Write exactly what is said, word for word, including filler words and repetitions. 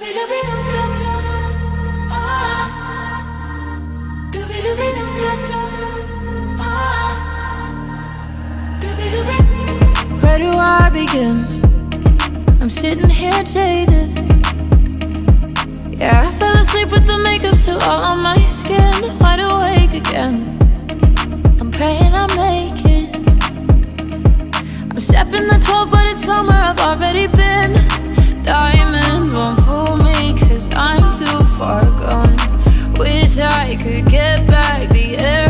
Where do I begin? I'm sitting here jaded. Yeah, I fell asleep with the makeup still all on my skin. Wide awake again, I'm praying I make it. I'm stepping the twelve, but it's summer, I've already been. Diamonds won't fool me, cause I'm too far gone. Wish I could get back the air